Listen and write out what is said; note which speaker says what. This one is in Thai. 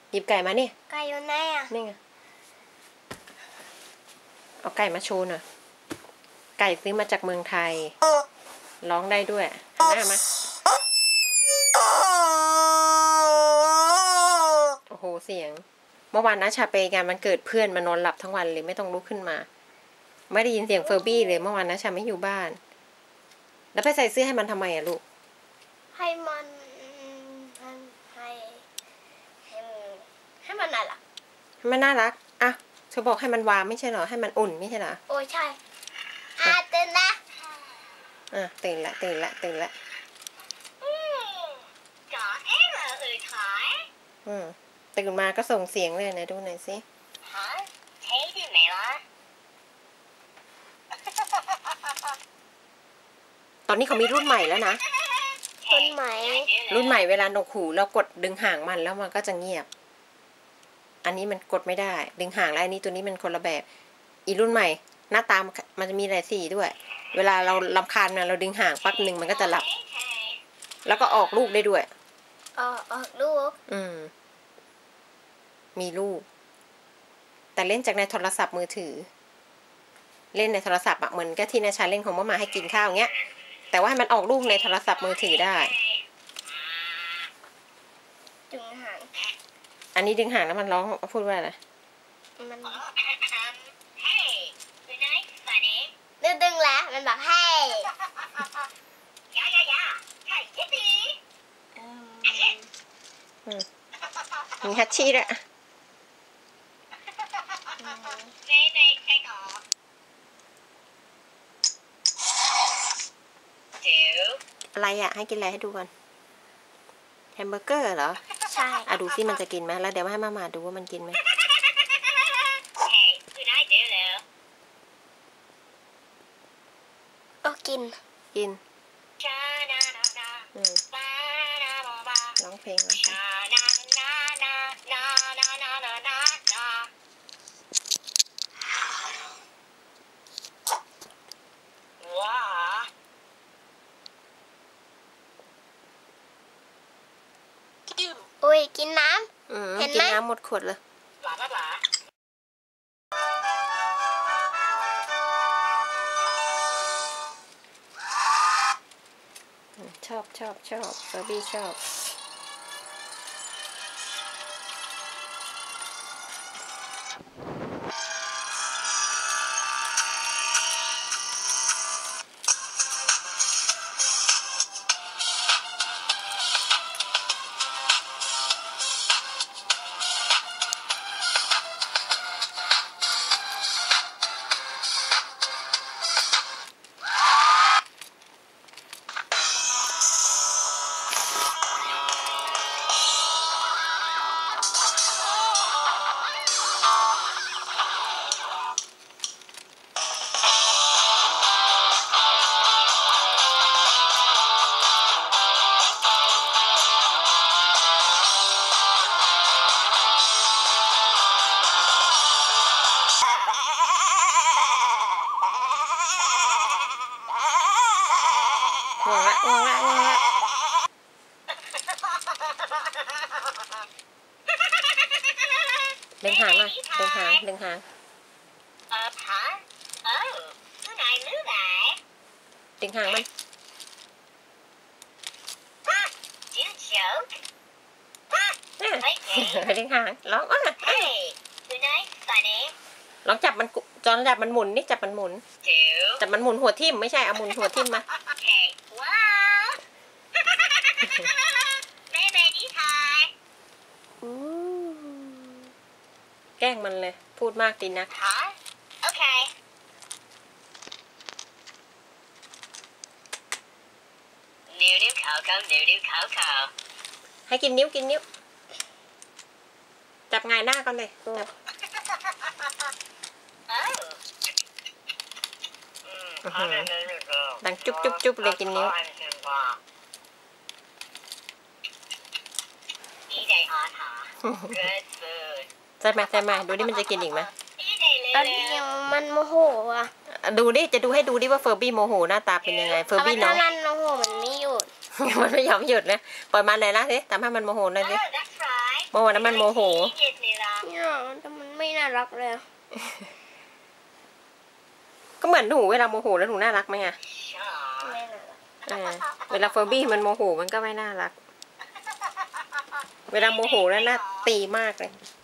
Speaker 1: หยิบไก่มานี่
Speaker 2: ไก่อยู่ไหนอ่ะ
Speaker 1: นี่ไงเอาไก่มาโชว์หน่อยไก่ซื้อมาจากเมืองไทยร้องได้ด้วยหันหน้ามาโอ้โหเสียงเมื่อวานนะชาไปงานวันเกิดเพื่อนมานอนหลับทั้งวันเลยไม่ต้องลุกขึ้นมาไม่ได้ยินเสียงเฟอร์บี้เลยเมื่อวานนะชาไม่อยู่บ้านแล้วไปใส่เสื้อให้มันทำไมอะลูก
Speaker 2: ให้มันให้มันน่ารัก
Speaker 1: ให้มันน่ารักอ่ะเธอบอกให้มันวางไม่ใช่เหรอให้มันอุ่นไม่ใช่เหรอ
Speaker 2: โอ้ใช่ตื่นละ
Speaker 1: ตื่นละตื่นละตื่นละตื่นมาก็ส่งเสียงเลยนะดูหน่อยสิตอนนี้เขามีรุ่นใหม่แล้วนะ
Speaker 2: รุ่นใหม่
Speaker 1: เวลานกหูเรากดดึงห่างมันแล้วมันก็จะเงียบอันนี้มันกดไม่ได้ดึงห่างแล้วอันนี้ตัวนี้มันคนละแบบอีรุ่นใหม่หน้าตามันจะมีหลายสีด้วยเวลาเรารำคาญเราดึงห่างปั๊บหนึ่งมันก็จะหลับแล้วก็ออกลูกได้ด้วย
Speaker 2: ออกลูก
Speaker 1: มีลูกแต่เล่นจากในโทรศัพท์มือถือเล่นในโทรศัพท์เหมือนกับที่นาชาเล่นของมาให้กินข้าวเงี้ยแต่ว่าให้มันออกลูกในโทรศัพท์มือถือได้
Speaker 2: ดึงห่าง
Speaker 1: อันนี้ดึงห่างแล้วมันร้องพูดว่าอะไร
Speaker 2: มันดึงแล้วมันบอกให้
Speaker 1: มีฮัตชี่ด้วยอะไรอ่ะให้กินอะไรให้ดูก่อนแฮมเบอร์เกอร์เหรอ
Speaker 2: ใช่
Speaker 1: ดูซิมันจะกินไหมแล้วเดี๋ยวให้มาดูว่ามันกินไหม
Speaker 2: กิน
Speaker 1: ร้องเพลง
Speaker 2: อุ้ยกินน้ำ
Speaker 1: เห็นไหมกินน้ำหมดขวดเลยชอบเบอร์บี้ชอบดึงหางหน่อยดึงหางดึงหางมันดึงหางร้องลองจับมันจอนจับมันหมุนนี่จับมันหมุนหัวทิ่มไม่ใช่เอาหมุนหัวทิ่มมาแกล้งมันเลยพูดมากดีนะให้กินนิ้วจับไงหน้าก่อนเลยจับดังจุ๊บเลยกินนิ้วใช่ไหมดูดิมันจะกินอีกไหม
Speaker 2: ตอนนี้มันโมโหอ่ะ
Speaker 1: ดูดิจะดูให้ดูดิว่าเฟอร์บี้โมโหหน้าตาเป็นยังไงเฟอร์บี้น้อง
Speaker 2: มันโมโหมันไม่หยุด
Speaker 1: มันไม่ยอมหยุดนะปล่อยมันเลยนะสิทำให้มันโมโหหน่อยสิเมื่อวานนั้นมันโมโห
Speaker 2: เนี่ยแต่มันไม่น่ารักเลยอะ
Speaker 1: ก็เหมือนหนูเวลาโมโหแล้วหนูน่ารักไหมอะ
Speaker 2: ไม่น่ารัก
Speaker 1: เวลาเฟอร์บี้มันโมโหมันก็ไม่น่ารัก เวลาโมโหแล้วน่าตีมากเลย